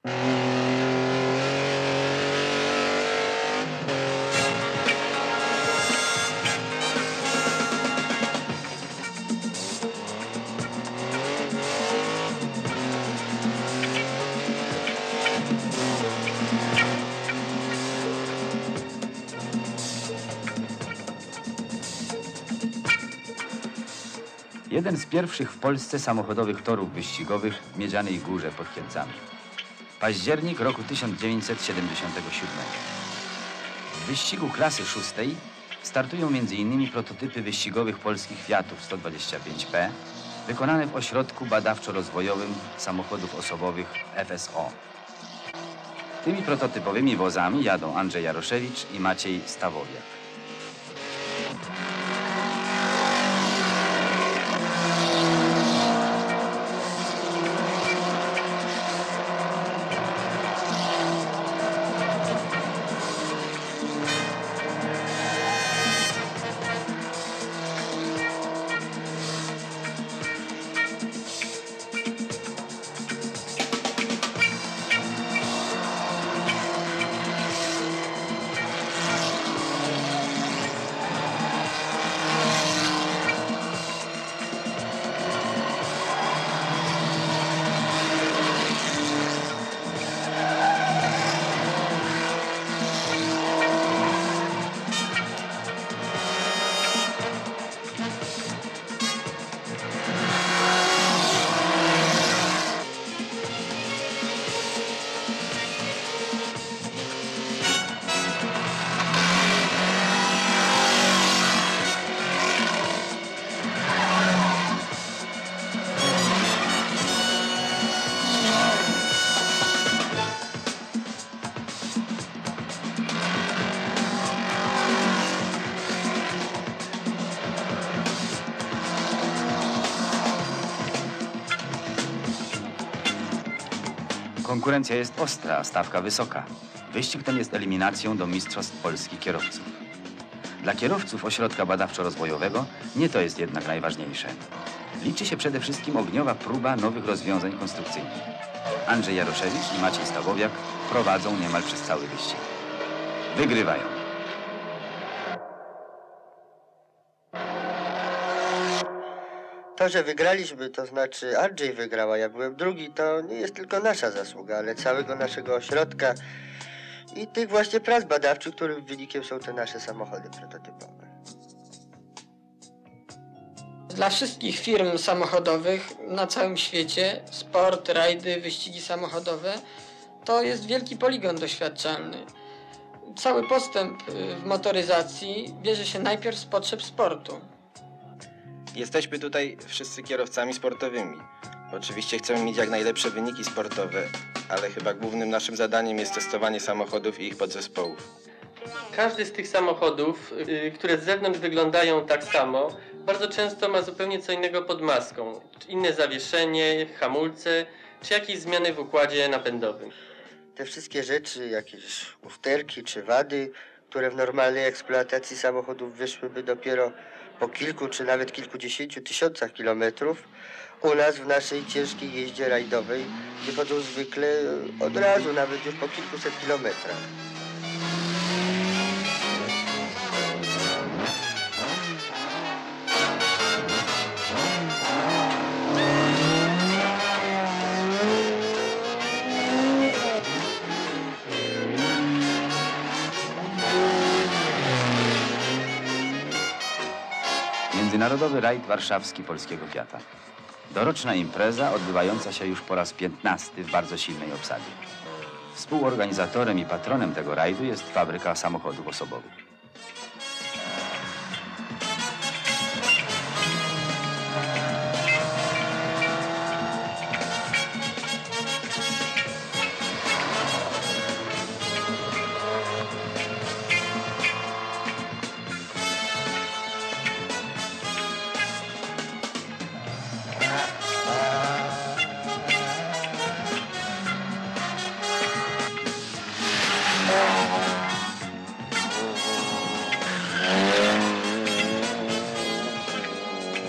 Jeden z pierwszych w Polsce samochodowych torów wyścigowych w Miedzianej Górze pod Kielcami. Październik roku 1977. W wyścigu klasy szóstej startują m.in. prototypy wyścigowych polskich Fiatów 125P wykonane w ośrodku badawczo-rozwojowym samochodów osobowych FSO. Tymi prototypowymi wozami jadą Andrzej Jaroszewicz i Maciej Stawowiak. Konkurencja jest ostra, a stawka wysoka. Wyścig ten jest eliminacją do Mistrzostw Polski kierowców. Dla kierowców ośrodka badawczo-rozwojowego nie to jest jednak najważniejsze. Liczy się przede wszystkim ogniowa próba nowych rozwiązań konstrukcyjnych. Andrzej Jaroszewicz i Maciej Stawowiak prowadzą niemal przez cały wyścig. Wygrywają. To, że wygraliśmy, to znaczy Andrzej wygrał, a ja byłem drugi, to nie jest tylko nasza zasługa, ale całego naszego ośrodka i tych właśnie prac badawczych, których wynikiem są te nasze samochody prototypowe. Dla wszystkich firm samochodowych na całym świecie sport, rajdy, wyścigi samochodowe to jest wielki poligon doświadczalny. Cały postęp w motoryzacji bierze się najpierw z potrzeb sportu. Jesteśmy tutaj wszyscy kierowcami sportowymi. Oczywiście chcemy mieć jak najlepsze wyniki sportowe, ale chyba głównym naszym zadaniem jest testowanie samochodów i ich podzespołów. Każdy z tych samochodów, które z zewnątrz wyglądają tak samo, bardzo często ma zupełnie co innego pod maską. Inne zawieszenie, hamulce, czy jakieś zmiany w układzie napędowym. Te wszystkie rzeczy, jakieś usterki czy wady, które w normalnej eksploatacji samochodów wyszłyby dopiero po kilku czy nawet kilkudziesięciu tysiącach kilometrów, u nas w naszej ciężkiej jeździe rajdowej wychodzą zwykle od razu, nawet już po kilkuset kilometrach. Międzynarodowy rajd warszawski polskiego Fiata. Doroczna impreza odbywająca się już po raz 15 w bardzo silnej obsadzie. Współorganizatorem i patronem tego rajdu jest fabryka samochodów osobowych.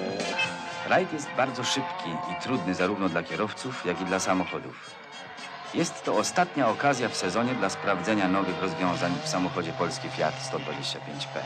Rajd jest bardzo szybki i trudny zarówno dla kierowców, jak i dla samochodów. Jest to ostatnia okazja w sezonie dla sprawdzenia nowych rozwiązań w samochodzie polski Fiat 125P.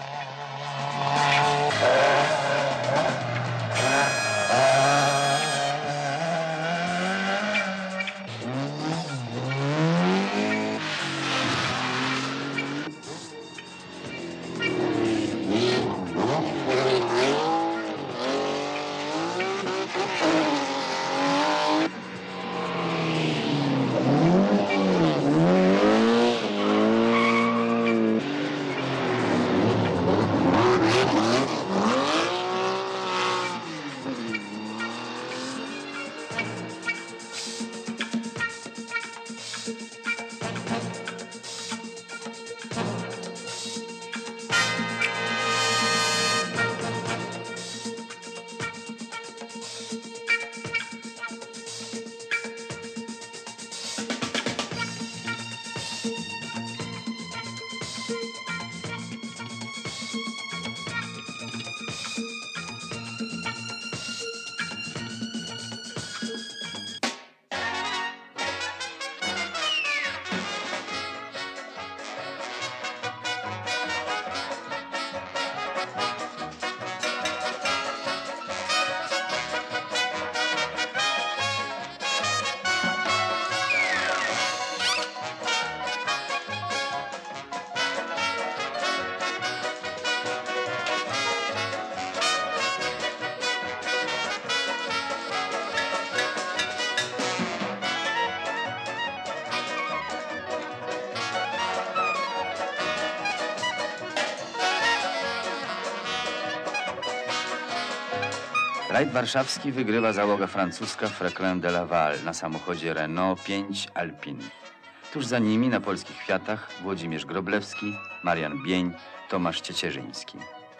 Rajd warszawski wygrywa załoga francuska Freclin de Laval na samochodzie Renault 5 Alpine. Tuż za nimi na polskich Fiatach Włodzimierz Groblewski, Marian Bień, Tomasz Ciecierzyński.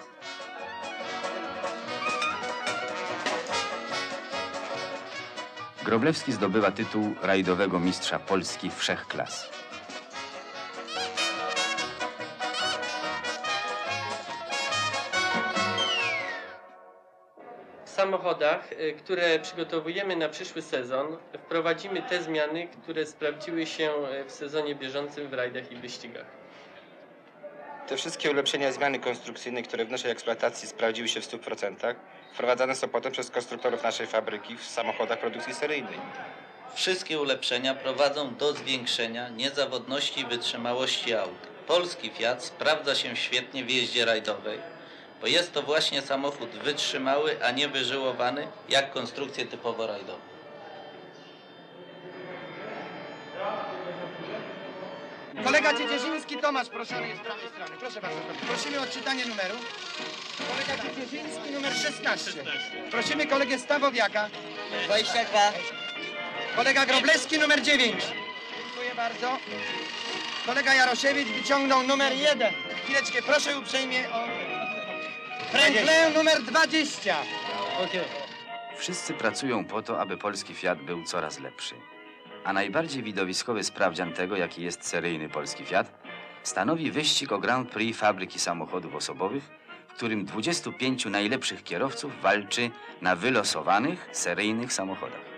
Groblewski zdobywa tytuł rajdowego mistrza Polski wszechklas. W samochodach, które przygotowujemy na przyszły sezon, wprowadzimy te zmiany, które sprawdziły się w sezonie bieżącym w rajdach i wyścigach. Te wszystkie ulepszenia, zmiany konstrukcyjne, które w naszej eksploatacji sprawdziły się w 100%, wprowadzane są potem przez konstruktorów naszej fabryki w samochodach produkcji seryjnej. Wszystkie ulepszenia prowadzą do zwiększenia niezawodności i wytrzymałości aut. Polski Fiat sprawdza się świetnie w jeździe rajdowej, bo jest to właśnie samochód wytrzymały, a nie wyżyłowany, jak konstrukcje typowo rajdowe. Kolega Ciecierzyński Tomasz, proszony jest z prawej strony. Proszę bardzo, prosimy o odczytanie numeru. Kolega Ciecierzyński numer 16. Prosimy kolegę Stawowiaka. 22. Kolega Groblewski numer 9. Dziękuję bardzo. Kolega Jaroszewicz wyciągnął numer 1. Chwileczkę, proszę uprzejmie o... Franklin numer 20. Wszyscy pracują po to, aby polski Fiat był coraz lepszy. A najbardziej widowiskowy sprawdzian tego, jaki jest seryjny polski Fiat, stanowi wyścig o Grand Prix fabryki samochodów osobowych, w którym 25 najlepszych kierowców walczy na wylosowanych, seryjnych samochodach.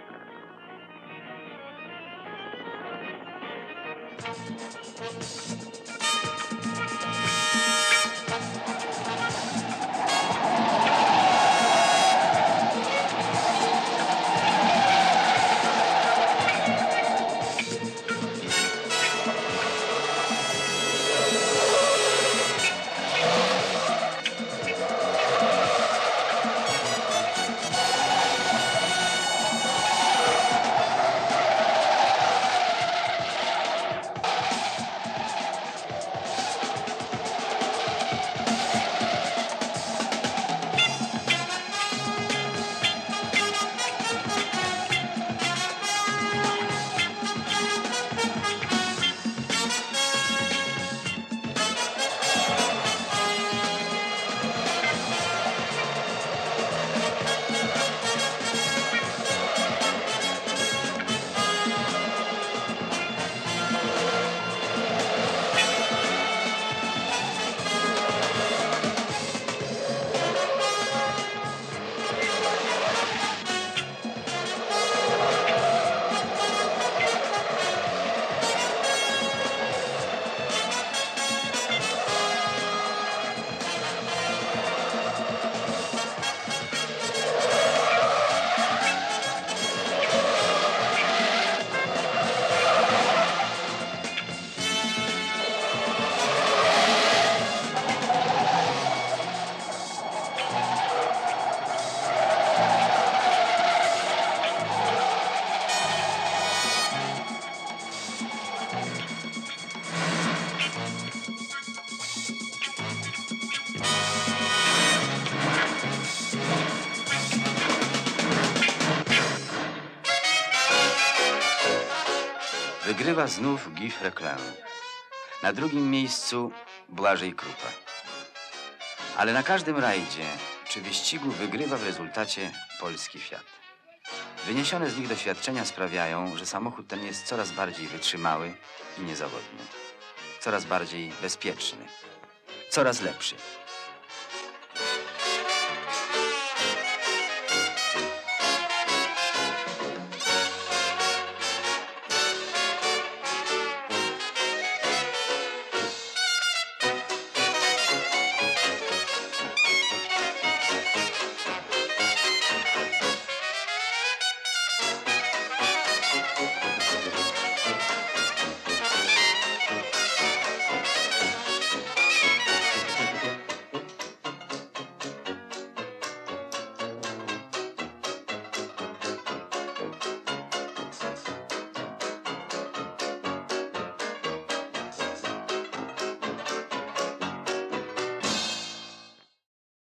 Wygrywa znów Guy Frecklin. Na drugim miejscu Błażej Krupa. Ale na każdym rajdzie czy wyścigu wygrywa w rezultacie polski Fiat. Wyniesione z nich doświadczenia sprawiają, że samochód ten jest coraz bardziej wytrzymały i niezawodny. Coraz bardziej bezpieczny. Coraz lepszy.